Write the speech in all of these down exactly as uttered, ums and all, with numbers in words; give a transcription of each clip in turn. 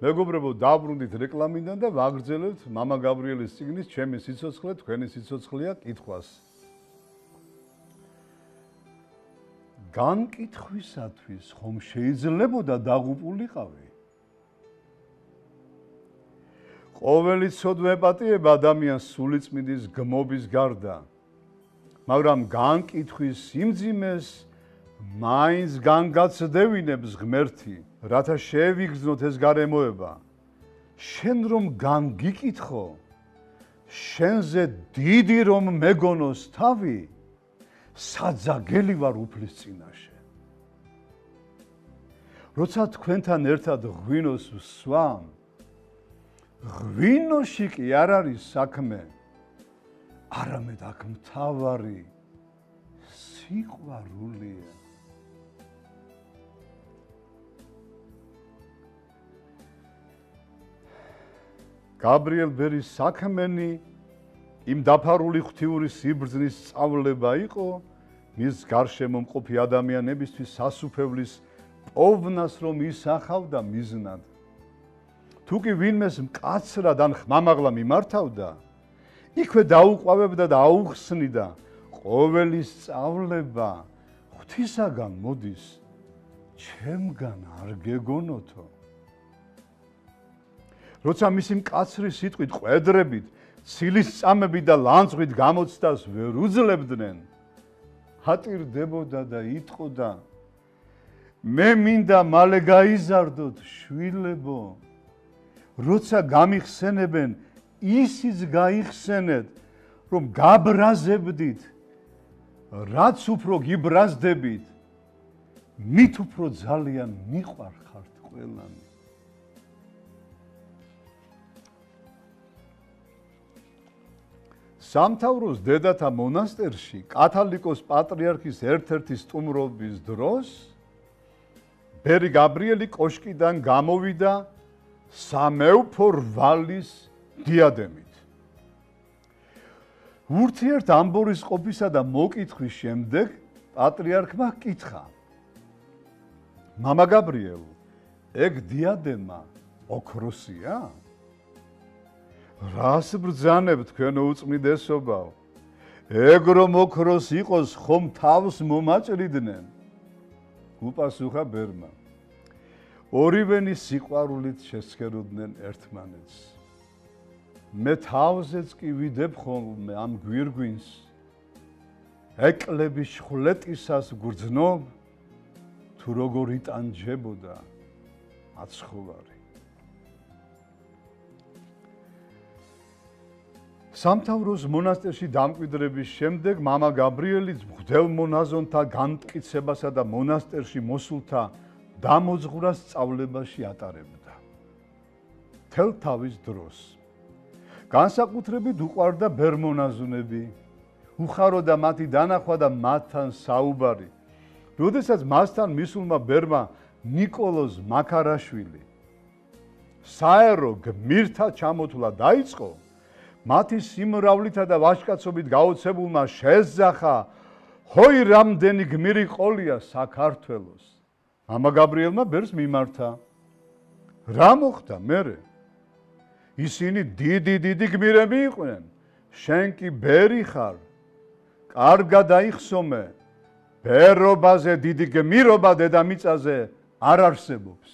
მეგობრებო, დაბრუნდით რეკლამიდან და ვაგრძელებთ მამა გაბრიელის წიგნის ჩემი სიცოცხლე, თქვენი სიცოცხლეა კითხვას. განკითხვისათვის ხომ შეიძლებოდა დაღუპულიყავი? ყოველი ცოდვა ეპატიება ადამიანს სულიწმიდის გმობის გარდა, მაგრამ განკითხვის სიმძიმეს მაინც განგაცდევინებს ღმერთი, რათა შევიგრძნოთ ეს გარემოება. შენ რომ განგიკითხო, შენზე დიდი რომ მეგონოს თავი, საძაგელი ვარ უფლის წინაშე. როცა თქვენთან ერთად ღვინოს ვსვამ, ღვინოში კი არ არის საქმე, არამედ აქ მთავარი სიყვარულია. გაბრიელ ბერის საქმენი იმ დაფარული ღვთიური სიბრძნის სწავლება იყო მის გარშემო მყოფი ადამიანებისთვის სასუფევლის პოვნას რომ ისახავდა მიზნად. თუ კი ვინმეს მკაცრად ან ხმამაღლა მიმართავდა, იქვე დაუყვავებდა და აუხსნიდა, ყოველი სწავლება ღვთისაგან მოდის, ჩემგან არ გეგონოთო. როცა მისი მკაცრი სიტყვით, ყვედრებით, ცილისწამებით და ლანძღვით გამოცდას ვერ უძლებდნენ, ატირდებოდა და იტყოდა, მე მინდა მალე გაიზარდოთ შვილებო, როცა გამიხსენებენ, ისიც გაიხსენეთ, რომ გაბრაზებდით, რაც უფრო გიბრაზდებით, მით უფრო ძალიან მიყვარხართ ყველანი. სამთავროს დედათა მონასტერში კათალიკოს პატრიარქის ერთ-ერთი სტუმრობის დროს ბერი გაბრიელი კოშკიდან გამოვიდა სამეუფო რვალის დიადემით. ურთიერთ ამბორის ყოფისა და მოკითხვის შემდეგ პატრიარქმა ჰკითხა, მამა გაბრიელ, ეგ დიადემა ოქროსია? რას ბრძანებ თქვენო უწმიდესობაო? ეგ რომ ოქროს იყოს, ხომ თავს მომაჭრიდნენ? უპასუხა ბერმა. ორივენი სიყვარულით შესქეროდნენ ერთმანეთს. მე თავზეც კი ვიდებ ხოლმე ამ გვირგვინს, ეკლების შხლეტისას გვგრძნობ, თუ როგორ იტანჯებოდა აცხოვარი. სამთავროს მონასტერში დამკვიდრების შემდეგ მამა გაბრიელი მღვდელ მონაზონთა განმტკიცებასა და მონასტერში მოსულთა დამოძღვრას სწავლებაში ატარებდა. მთელ თავის დროს. განსაკუთრებით უყვარდა ბერმონაზონები, უხაროდა მათი დანახვა და მათთან საუბარი. როდესაც მასთან მისულმა ბერმა ნიკოლოზ მაქარაშვილი საერო გმირთა ჩამოთვლა დაიწყო, მათი სიმრავლითა და ვაჟკაცობით გაოცებულმა შეძახა, ჰოი რამდენი გმირი ყოლია საქართველოს. მამა გაბრიელმა ბერს მიმართა. რა მოხდა მერე? ისინი დიდი დიდი გმირები იყვნენ, შენ კი ბერი ხარ. კარგად აიხსომე, ბერობაზე დიდი გმირობა დედამიწაზე არ არსებობს.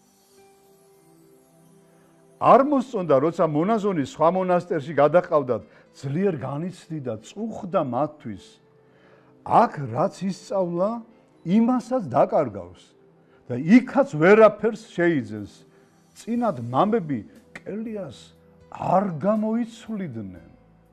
არ მოსწონდა, როცა მონაზონი სხვა მონასტერში გადაყავდათ, ძლიერ განიცდიდა, წუხდა მათთვის. აქ რაც ისწავლა, იმასაც დაკარგავს და იქაც ვერაფერს შეიძენს. წინად მამები კელიას არ გამოიცვლიდნენ.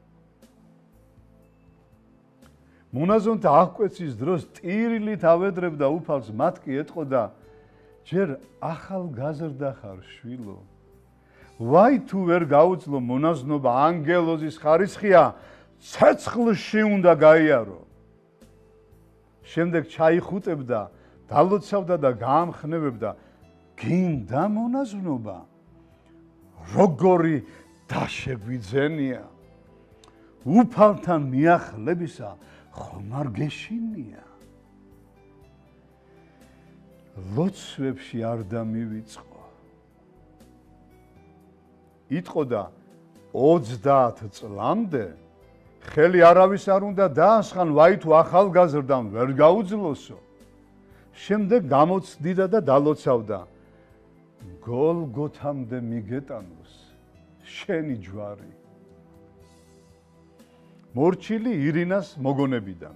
მონაზონთა აღკვეცის დროს ტირილით ავედრებდა უფალს, მათ კი ეტყოდა, ჯერ ახალგაზრდა ხარ შვილო. ვაი თუ ვერ გაუძლო მონაზნობა ანგელოზის ხარისხია, ცეცხლში უნდა გაიარო. შემდეგ ჩაიხუტებდა, დალოცავდა და გაამხნევებდა, გინდა მონაზნობა? როგორი დაშეგვიძენია? უფალთან მიახლებისა ხომ არ გეშინია? ლოცვებში არ დამივიწყო. იტყოდა ოცდაათ წლამდე ხელი არავის არ უნდა დაასხან ვაი თუ ახალგაზრდამ ვერ გაუძლოსო. შემდეგ გამოცდიდა და დალოცავდა გოლგოთამდე მიგეტანოს შენი ჯვარი. მორჩილი ირინას მოგონებიდან.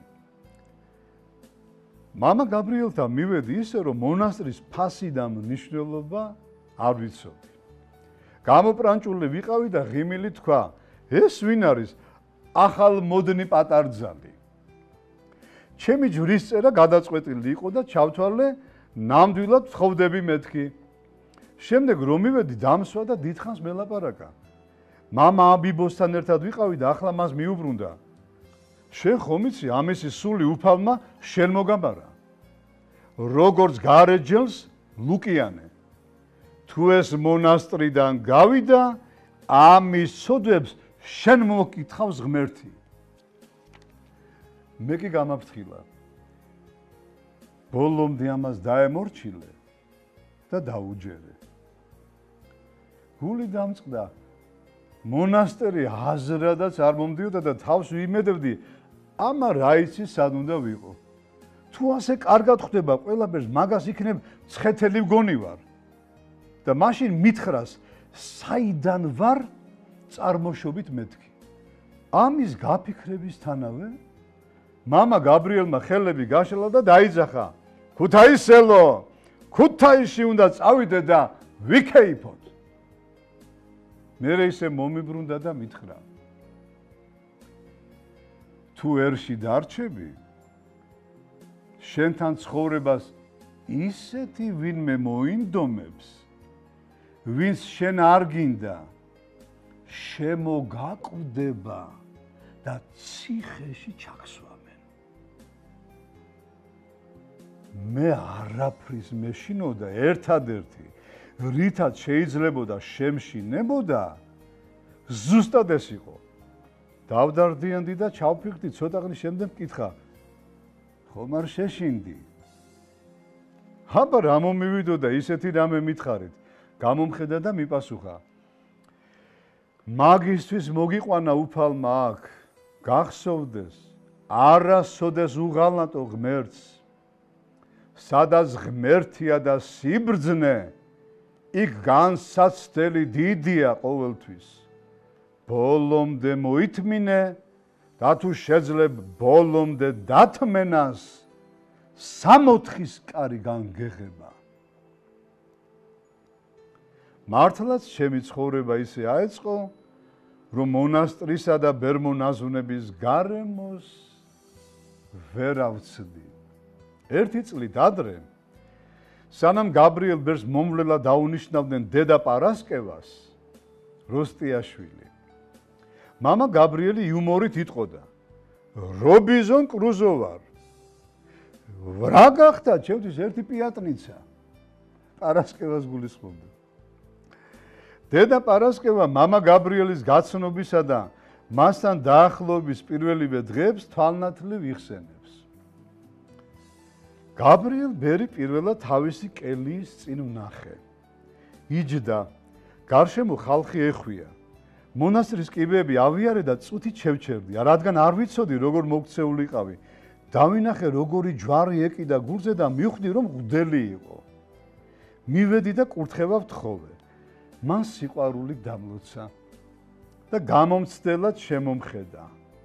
მამა გაბრიელთან მივედი ისე რომ მონასტრის ფასი და მნიშვნელობა არ ვიცოდი. გამოპრანჭული ვიყავი და ღიმილი თქვა ეს ვინ არის ახალმოდნი პატარძალი. ჩემი ჯვრის წერა გადაწყვეტილი იყო და ჩავთვალე ნამდვილად ვთხოვდები მეთქი. შემდეგ რომ მივედი დამსვა და დიდხანს მელაპარაკა. მამა აბიბოსთან ერთად ვიყავი და ახლა მას მიუბრუნდა. შენ ხომ იცი ამისი სული უფალმა შენ მოგაბარა. როგორც გარეჯელს ლუკიანე. თუ ეს მონასტრიდან გავიდა, ამის ცოდვებს შენ მოკითხავს ღმერთი. მე კი გამაფრთხილა. ბოლომდე ამას დაემორჩილე და დაუჯერე. გული დამწყდა. მონასტერი აზრადაც არ მომდიოდა და თავს ვიმედევდი, ამა რა იცი სად უნდა ვიყო. თუ ასე კარგად ხდება ყველაფერს, მაგას იქნებ ცხეთელი ვგონი ვარ. და მაშინ მითხრას, საიდან ვარ წარმოშობით მეთქი. ამის გაფიქრებისთანავე მამა გაბრიელმა ხელები გაშლა და დაიძახა. ქუთაისელო, ქუთაისში უნდა წავიდე და ვიქეიფოთ. მერე ისე მომიბრუნდა და მითხრა. თუ ერში დარჩები, შენთან ცხოვრებას ისეთი ვინმე მოინდომებს, ვინც შენ არ გინდა, შემოგაკვდება და ციხეში ჩაქსვამენ. მე არაფრის მეშინოდა ერთადერთი, რითაც შეიძლებოდა შემშინებოდა, ზუსტად ეს იყო. დავდარდიანდი და ჩავფიქრდი ცოტა ხნის შემდეგ მკითხა, ხომ არ შეშინდი? აბა რა მომივიდო და ისეთი რამე მითხარით, გამომხედა და მიპასუხა. მაგისთვის მოგიყვანა უფალმა აქ, გახსოვდეს, არასოდეს უღალატო ღმერთს, სადაც ღმერთია და სიბრძნე, იქ განსაცდელი დიდია ყოველთვის. ბოლომდე მოითმინე და თუ შეძლებ ბოლომდე დათმენას, სამოთხის კარი განგეხება. მართლაც ჩემი ცხოვრება ისე აეწყო, რომ მონასტრისა და ბერმონაზვნების გარემოს ვერ ავცდი. ერთი წლით ადრე, სანამ გაბრიელ ბერს მომვლელა დაუნიშნავდნენ დედა პარასკევას, როსტიაშვილი, მამა გაბრიელი იუმორით იტყოდა, რობიზონ კრუზო ვარ. რა გახდა ჩემთვის ერთი პიატნიცა. პარასკევას გულისხმობდა. დედა პარასკევა მამა გაბრიელის გაცნობისა და მასთან დაახლოების პირველივე დღეებს თვალნათლივ იხსენებს. გაბრიელ ბერი პირველად თავისი კელიის წინ ვნახე. იჯდა, გარშემო ხალხი ეხვია. მონასტრის კიბეები ავიარე და წუთით შევჩერდი, რადგან არ ვიცოდი როგორ მოქცეულიყავი. დავინახე როგორი ჯვარი ეკიდა გულზე და მივხვდი რომ მღვდელი იყო. მივედი და კურთხევა ვთხოვე. მან სიყვარული დამლოცა და გამომცდელად შემომხედა.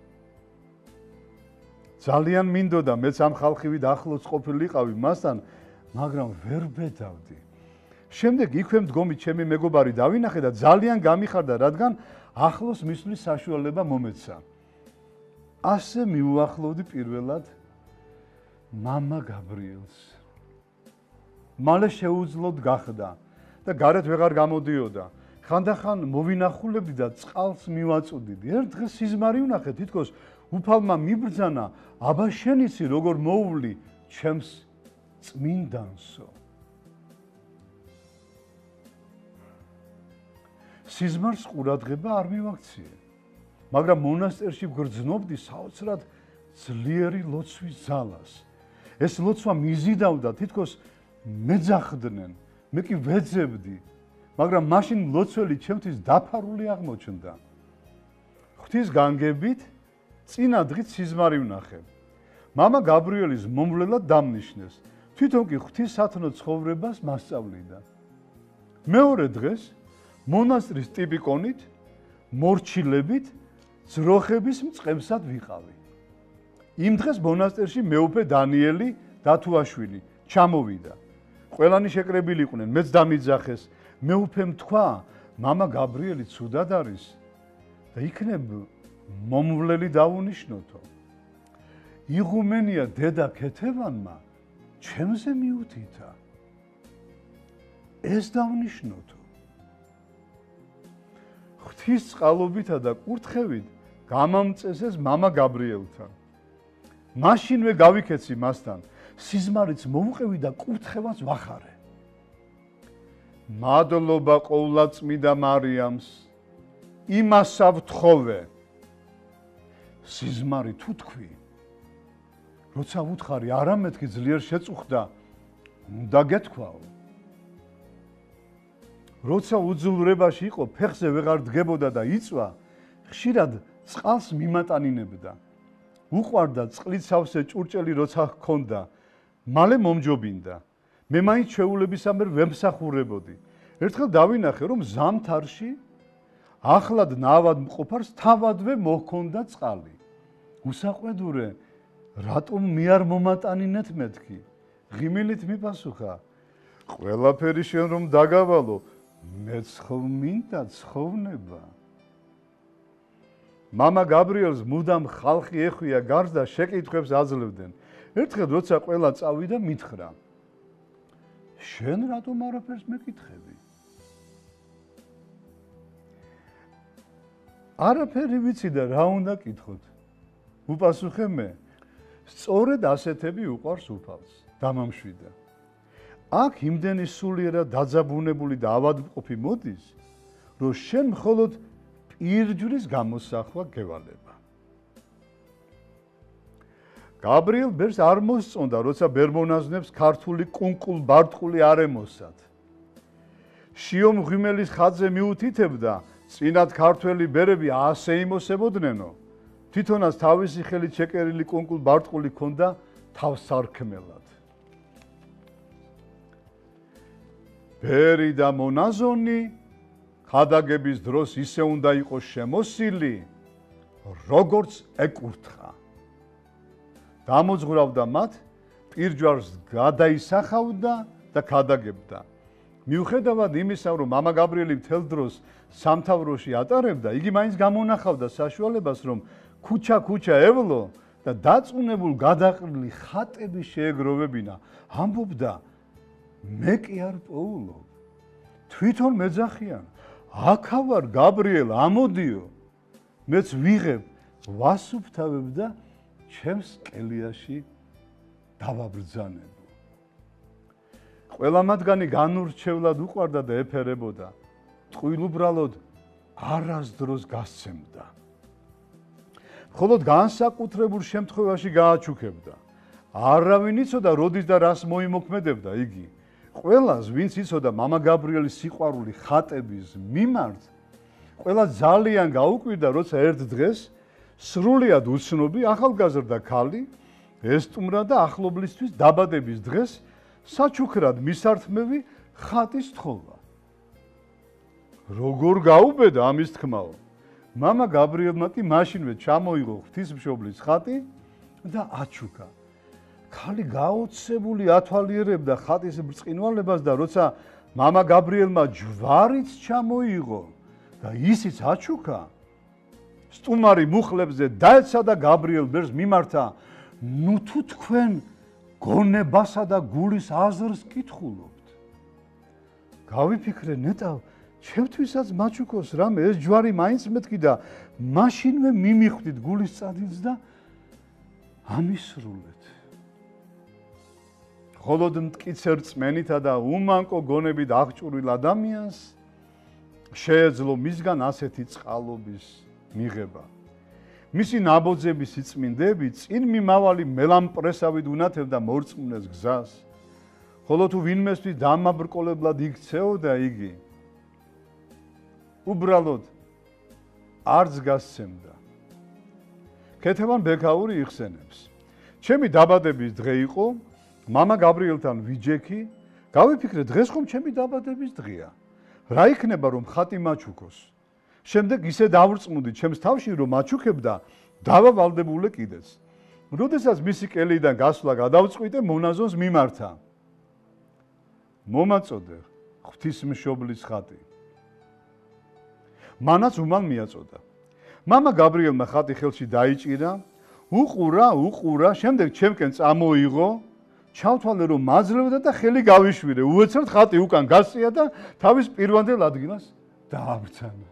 ძალიან მინდოდა მეც ამ ხალხივით ახლოს ყოფილიყავი მასთან, მაგრამ ვერ ბედავდი. შემდეგ იქვე მდგომი ჩემი მეგობარი დავინახე და ძალიან გამიხარდა, რადგან ახლოს მისვლის საშუალება მომეცა. ასე მიუახლოვდი პირველად მამა გაბრიელს. მალე შეუძლოდ გახდა და გარეთ ვეღარ გამოდიოდა. ხანდახან მოვინახულებდი და წყალს მივაწვდიდი. ერთ დღეს სიზმარი ვნახე, თითქოს უფალმა მიბრძანა, აბა შენ იცი როგორ მოუვლი ჩემს წმინდანსო. სიზმარს ყურადღება არ მივაქციე, მაგრამ მონასტერში ვგრძნობდი საოცრად ძლიერი ლოცვის ძალას. ეს ლოცვა მიზიდავდა, თითქოს მეძახდნენ, მე კი ვეძებდი, მაგრამ მაშინ ლოცველი ჩემთვის დაფარული აღმოჩნდა. ღვთის განგებით წინა დღით სიზმარი ვნახე. მამა გაბრიელის მომვლელად დამნიშნეს. თვითონ კი ღვთისათნო ცხოვრებას მასწავლიდა. მეორე დღეს მონასტრის ტიპიკონით, მორჩილებით, ძროხების მწყემსად ვიყავი. იმ დღეს მონასტერში მეუფე დანიელი დათუაშვილი ჩამოვიდა. ყველანი შეკრებილი იყვნენ, მეც დამიძახეს. მეუფემ თქვა, მამა გაბრიელი ცუდად არის და იქნებ მომვლელი დავუნიშნოთო. იღუმენია დედა ქეთევანმა ჩემზე მიუთითა. ეს დავუნიშნოთო. ღვთის წყალობითა და კურთხევით გამამწესეს მამა გაბრიელთან. მაშინვე გავიქეცი მასთან, სიზმარიც მოვუყევი და კურთხევას ვახარე. მადლობა ყოვლადწმიდა მარიამს, იმასა ვთხოვე. სიზმარი თუ თქვი, როცა ვუთხარი, არამეთქი ძლიერ შეწუხდა, უნდა გეთქვაო. როცა უძულვრებაში იყო, ფეხზე ვეღარ დგებოდა და იწვა, ხშირად წყალს მიმატანინებდა. უყვარდა წყლით სავსე ჭურჭელი როცა ჰქონდა, მალე მომჯობინდა. მე მაინც ჩვეულებისამებრ ვემსახურებოდი. ერთხელ დავინახე, რომ ზამთარში ახლად ნავად მყოფარს თავადვე მოჰქონდა წყალი. უსაყვედურე, რატომ მე არ მომატანინეთ მეთქი? ღიმილით მიპასუხა, ყველაფერი შენ რომ დაგავალო, მეც ხომ მინდა ცხოვრება. მამა გაბრიელს მუდამ ხალხი ეხვია გარს და შეკითხვებს აძლევდნენ. ერთხელ როცა ყველა წავიდა, მითხრა, შენ რატომ არაფერს მეკითხები? არაფერი ვიცი და რა უნდა კითხოთ? უპასუხე მე, სწორედ ასეთები უყვარს უფალს, დამამშვიდა. აქ იმდენი სულიერად დაძაბუნებული და ავადმყოფი მოდის, რომ შენ მხოლოდ პირჯვრის გამოსახვა გევალება. გაბრიელ ბერს არ მოსწონდა, როცა ბერმონაზნებს ქართული კუნკულ ბარტყული არ ემოსათ. შიომ ღიმელის ხატზე მიუთითებდა, წინათ ქართველი ბერები ასე იმოსებოდნენო. თვითონაც თავისი ხელით შეკერილი კუნკულ ბარტყული ჰქონდა თავსარქმელად. ბერი და მონაზონი ხადაგების დროს ისე უნდა იყოს შემოსილი, როგორც ეკურთხა. დამოძღვრავდა მათ, პირჯვარს გადაისახავდა და ხადაგებდა. მიუხედავად იმისა, რომ მამა გაბრიელი მთელ დროს სამთავროში ატარებდა, იგი მაინც გამონახავდა საშუალებას, რომ ქუჩა-ქუჩა ევლო და დაწუნებულ გადაყრილი ხატები შეეგროვებინა. ამბობდა, მე კი არ პოულობ. თვითონ მეძახიან, აქა ვარ გაბრიელ, ამოდიო. მეც ვიღებ, ვასუფთავებ და ჩემს კელიაში დავაბრძანებ. ყველა მათგანი განურჩევლად უყვარდა და ეფერებოდა. ტყუილუბრალოდ არასდროს გასცემდა. მხოლოდ განსაკუთრებულ შემთხვევაში გააჩუქებდა. არავინ იცოდა, როდის და რას მოიმოქმედებდა იგი. ყველას, ვინც იცოდა მამა გაბრიელის სიყვარული ხატების მიმართ, ყველა ძალიან გაუკვირდა, როცა ერთ დღეს სრულიად უცნობი ახალგაზრდა ქალი ესტუმრა და ახლობლისთვის დაბადების დღეს საჩუქრად მისართმევი ხატის თხოვა. როგორ გაუბედა ამის თქმაო. მამა გაბრიელმა კი მაშინვე ჩამოიღო ღვთისმშობლის ხატი და აჩუქა. ქალი გაოცებული ათვალიერებდა ხატის ბრწყინვალებას და როცა მამა გაბრიელმა ჯვარიც ჩამოიღო და ისიც აჩუქა, სტუმარი მუხლებზე დაეცა და გაბრიელ ბერს მიმართა, ნუ თუ თქვენ გონებასა და გულის აზრს კითხულობთ. გავიფიქრე, ნეტავ, ჩემთვისაც მაჩუქოს რამე, ეს ჯვარი მაინც მეთქი და მაშინვე მიმიხვდით გულის წადილს და ამისრულეთ. მხოლოდ მტკიცერ რწმენითა და უმანკო გონებით აღჭურვილ ადამიანს შეეძლო მისგან ასეთი წყალობის მიღება. მისი ნაბოძების სიწმინდეები წინ მიმავალი მელამპრესავით უნათებდა მორწმუნეს გზას, ხოლო თუ ვინმესთვის დამაბრკოლებლად იქცეოდა იგი, უბრალოდ არც გასცემდა. ქეთევან ბექაური იხსენებს. ჩემი დაბადების დღე იყო, მამა გაბრიელთან ვიჯექი, გავიფიქრე დღეს ხომ ჩემი დაბადების დღეა. რა იქნება რომ ხატი მაჩუქოს? შემდეგ ისე დავრწმუნდი ჩემს თავში რომ მაჩუქებდა დავავალდებულე კიდეც. როდესაც მისი კელიდან გასვლა გადავწყვიტე მონაზონს მიმართა. მომაწოდე ღვთისმშობლის ხატი. მანაც უმალ მიაწოდა. მამა გაბრიელმა ხატი ხელში დაიჭირა, უყურა, უყურა, შემდეგ ჩემკენ წამოიღო, ჩავთვალე რომ მაძლევდა და ხელი გავიშვირე. უეცრად ხატი უკან გასწია და თავის პირვანდელ ადგილას დააბრძანა.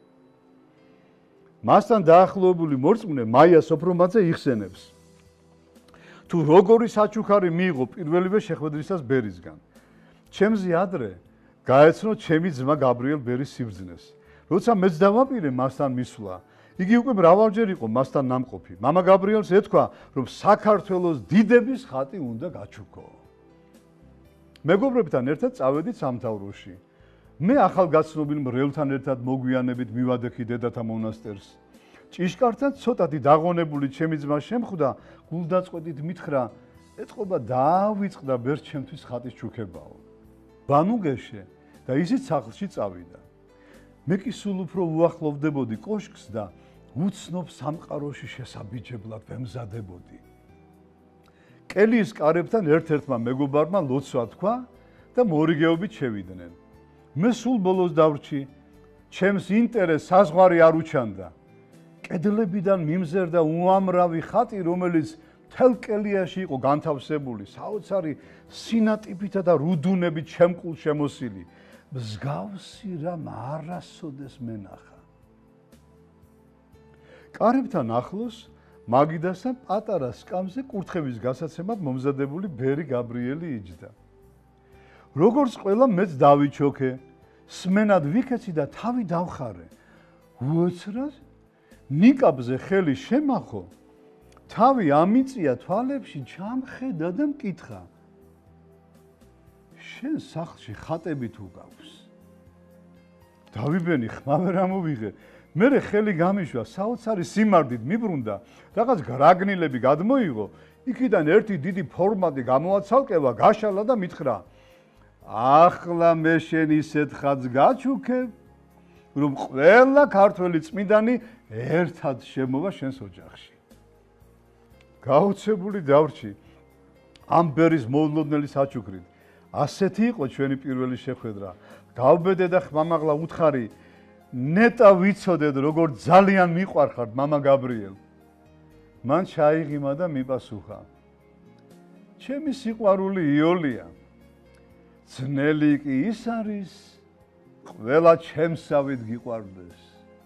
მასთან დაახლოებული მორწმუნე მაია სოფრომაძე იხსენებს. თუ როგორი საჩუქარი მიიღო პირველივე შეხვედრისას ბერისგან. ჩემზე ადრე გაეცნო ჩემი ძმა გაბრიელ ბერის სიბრძნეს. როცა მეც დავაპირე მასთან მისვლა, იგი უკვე მრავალჯერ იყო მასთან ნამყოფი. მამა გაბრიელს ეთქვა, რომ საქართველოს დიდების ხატი უნდა გაჩუქო. მეგობრებთან ერთად წავედით სამთავროში. მე ახალგაცნობილ მრევლთან ერთად მოგვიანებით მივადექი დედათა მონასტერს. ჭიშკართან ცოტათი დაღონებული ჩემი ძმა შემხვდა, გულდაწყვეტით მითხრა, ეთყობა დაავიწყდა ბერს ჩემთვის ხატის ჩუქებაო. ბანუგეშე და ისიც სახლში წავიდა. მე კი სულ უფრო უახლოვდებოდი კოშკს და უცნობ სამყაროში შესაბიჯებლად ვემზადებოდი. კელიის კარებთან ერთ-ერთმა მეგობარმა ლოცვა თქვა და მორიგეობით შევიდნენ. მე სულ ბოლოს დავრჩი, ჩემს ინტერესს საზღვარი არ უჩანდა. კედლებიდან მიმზერდა უამრავი ხატი, რომელიც მთელ კელიაში იყო განთავსებული, საოცარი სინატიფითა და რუდუნებით შემკულ შემოსილი. მსგავსი რამ არასოდეს მენახა. კარებთან ახლოს მაგიდასთან პატარა სკამზე კურთხევის გასაცემად მომზადებული ბერი გაბრიელი იჯდა. როგორც ყველა მეც დავიჩოქე, სმენად ვიქეცი და თავი დავხარე. უეცრად ნიკაბზე ხელი შემახო, თავი ამიწია თვალებში ჩამხედა და მკითხა. შენ სახლში ხატები თუ გაქვს? დავიბენი ხმავე რა მოვიღე. მერე ხელი გამიშვა, საოცარი სიმარდით მიბრუნდა, რაღაც გრაგნილები გადმოიღო, იქიდან ერთი დიდი ფორმატი გამოაცალკევა, გაშალა და მითხრა: ახლა მე შენ ისეთ ხატს გაჩუქებ, რომ ყველა ქართველი წმინდანი ერთად შემოვა შენს ოჯახში. გაუცებული დავრჩი ამ ბერის მოულოდნელი საჩუქრით. ასეთი იყო ჩვენი პირველი შეხვედრა. გავბედე და ხმამაღლა უთხარი, ნეტა ვიცოდეთ როგორ ძალიან მიყვარხართ მამა გაბრიელ. მან ჩაიღიმა და მიპასუხა: ჩემი სიყვარული იოლია. ძნელი კი ის არის, ყველა ჩემსავით გიყვარდეს.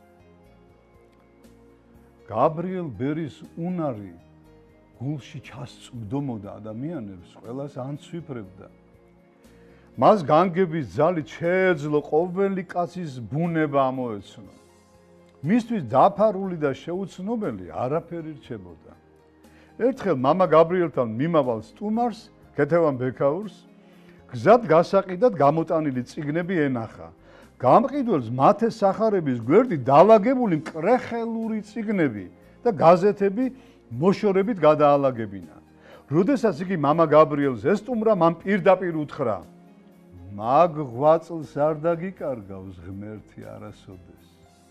გაბრიელ ბერის უნარი გულში ჩასწვდომოდა ადამიანებს, ყველას ანცვიფრებდა. მას განგების ძალით შეეძლო ყოველი კაცის ბუნება ამოეცნო. მისთვის დაფარული და შეუცნობელი არაფერი რჩებოდა. ერთხელ მამა გაბრიელთან მიმავალ სტუმარს, ქეთევან ბექაურს, გზად გასაყიდად გამოტანილი წიგნები ენახა. გამყიდველს მათე სახარების გვერდით დაალაგებული მკრეხელური წიგნები და გაზეთები მოშორებით გადაალაგებინა. როდესაც იგი მამა გაბრიელს ესტუმრა, მან პირდაპირ უთხრა: მაგ ღვაწლს არ დაგიკარგავს ღმერთი არასოდეს.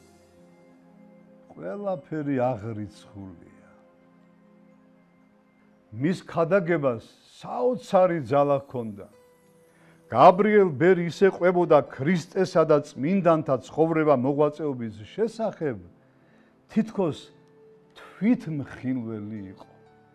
ყველაფერი აღრიცხულია. მის ქადაგებას საოცარი ძალა ჰქონდა. გაბრიელ ბერი ისე ყვებოდა ქრისტესა და წმინდანთა ცხოვრება მოღვაწეობის შესახებ, თითქოს თვითმხილველი იყო.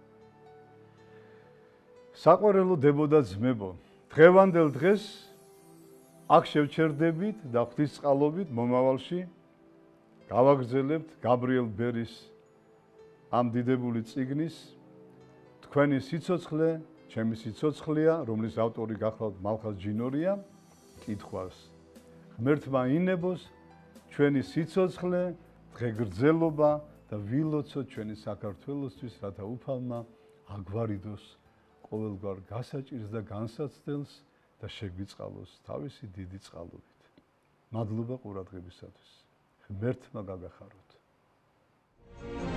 საყვარელო დებო და ძმებო, დღევანდელ დღეს აქ შევჩერდებით და ღვთისწყალობით მომავალში გავაგრძელებთ გაბრიელ ბერის ამ დიდებული წიგნის თქვენი სიცოცხლე, ჩემი სიცოცხლეა, რომლის ავტორი გახლავთ მალხაზ ჯინორია, კითხვას. ღმერთმა ინებოს ჩვენი სიცოცხლე, დღეგრძელობა და ვილოცოთ ჩვენი საქართველოსთვის, რათა უფალმა აგვარიდოს ყოველგვარ გასაჭირს და განსაცდელს და შეგვიწყალოს თავისი დიდი წყალობით. მადლობა ყურადღებისათვის. ღმერთმა გაგახაროთ.